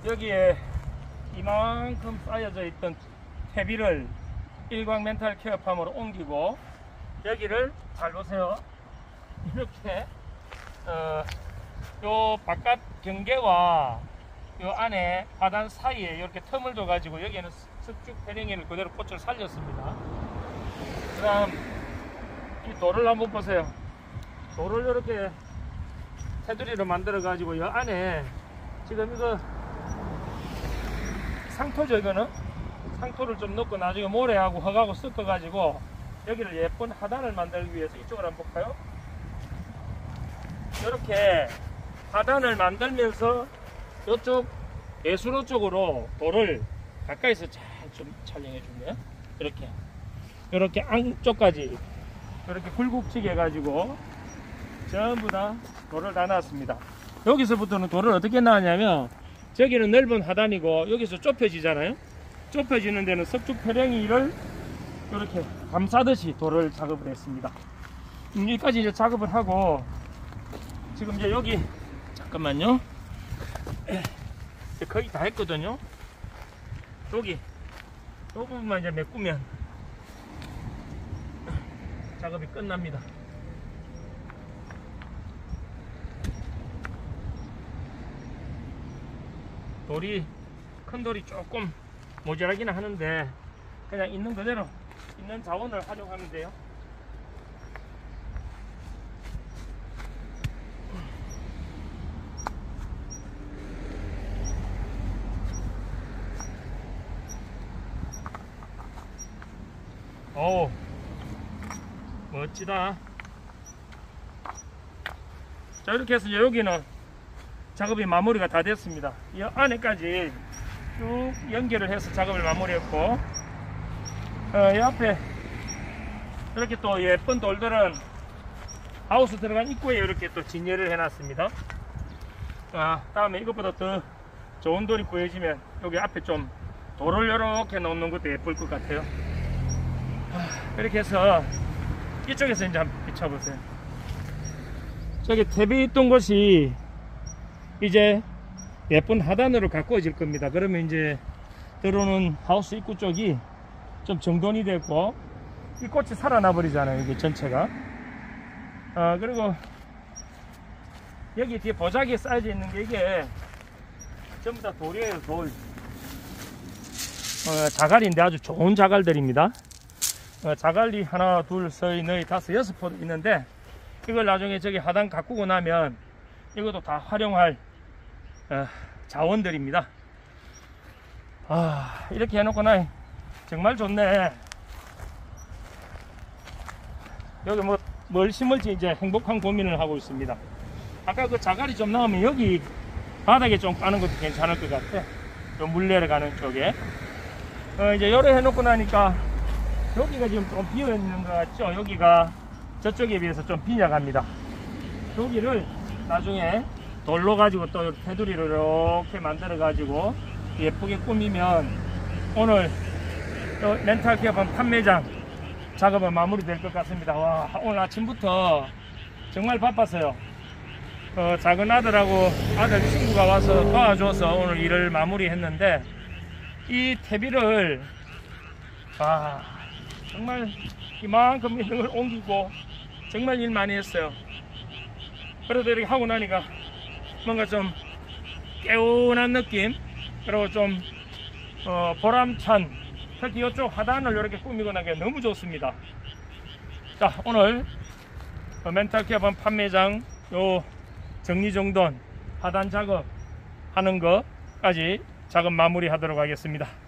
여기에 이만큼 쌓여져 있던 퇴비를 일광 멘탈 케어팜으로 옮기고, 여기를 잘 보세요. 이렇게 요 바깥 경계와 요 안에 바단 사이에 이렇게 틈을 줘 가지고 여기에는 석죽 페랭이를 그대로 꽃을 살렸습니다. 그 다음 이 돌을 한번 보세요. 돌을 이렇게 테두리로 만들어 가지고 이 안에 지금 이거 상토죠. 이거는 상토를 좀 넣고 나중에 모래하고 흙하고 섞어 가지고 여기를 예쁜 하단을 만들기 위해서 이쪽으로 한번 볼까요? 이렇게 하단을 만들면서 이쪽 예수로 쪽으로 돌을 가까이서 잘 좀 촬영해 주면 이렇게 안쪽까지 이렇게 굴곡지게 해가지고 전부 다 돌을 다 놨습니다. 여기서부터는 돌을 어떻게 놨냐면, 저기는 넓은 하단이고 여기서 좁혀지잖아요. 좁혀지는 데는 석죽 페랭이를 이렇게 감싸듯이 돌을 작업을 했습니다. 여기까지 이제 작업을 하고, 지금 이제 여기 잠깐만요. 이제 거의 다 했거든요. 여기 이 부분만 이제 메꾸면 작업이 끝납니다. 큰 돌이 조금 모자라기는 하는데 그냥 있는 그대로 있는 자원을 활용하면 돼요. 오, 멋지다. 자, 이렇게 해서 여기는 작업이 마무리가 다 됐습니다. 이 안에까지 쭉 연결을 해서 작업을 마무리했고, 이 앞에 이렇게 또 예쁜 돌들은 하우스 들어간 입구에 이렇게 또 진열을 해놨습니다. 다음에 이것보다 더 좋은 돌이 보여지면 여기 앞에 좀 돌을 이렇게 놓는 것도 예쁠 것 같아요. 이렇게 해서 이쪽에서 이제 한번 비춰보세요. 저기 퇴비 있던 곳이 이제 예쁜 하단으로 가꾸어질 겁니다. 그러면 이제 들어오는 하우스 입구 쪽이 좀 정돈이 되고, 이 꽃이 살아나 버리잖아요, 이게 전체가. 그리고 여기 뒤에 보자기에 쌓여져 있는 게 이게 전부 다 돌이에요. 돌. 자갈인데 아주 좋은 자갈들입니다. 자갈이 하나, 둘, 셋, 넷, 다섯, 여섯 포도 있는데, 이걸 나중에 저기 하단 가꾸고 나면 이것도 다 활용할 자원들입니다. 이렇게 해놓고 나 정말 좋네. 여기 뭘 심을지 이제 행복한 고민을 하고 있습니다. 아까 그 자갈이 좀 나오면 여기 바닥에 좀 까는 것도 괜찮을 것 같아. 좀 물 내려가는 쪽에. 이제 요래 해놓고 나니까 여기가 지금 좀 비어 있는 것 같죠? 여기가 저쪽에 비해서 좀 빈약합니다. 여기를 나중에 돌로 가지고 또 테두리를 이렇게 만들어 가지고 예쁘게 꾸미면 오늘 멘탈 케어팜 판매장 작업은 마무리될 것 같습니다. 와, 오늘 아침부터 정말 바빴어요. 작은 아들하고 아들 친구가 와서 도와줘서 오늘 일을 마무리했는데, 이 퇴비를 정말 이만큼 있는 걸 옮기고 정말 일 많이 했어요. 그래도 이렇게 하고 나니까 뭔가 좀 개운한 느낌, 그리고 좀 보람찬, 특히 이쪽 하단을 이렇게 꾸미고 나니까 너무 좋습니다. 자, 오늘 멘탈 케어팜 판매장 요 정리정돈 하단 작업 하는 거까지 작업 마무리 하도록 하겠습니다.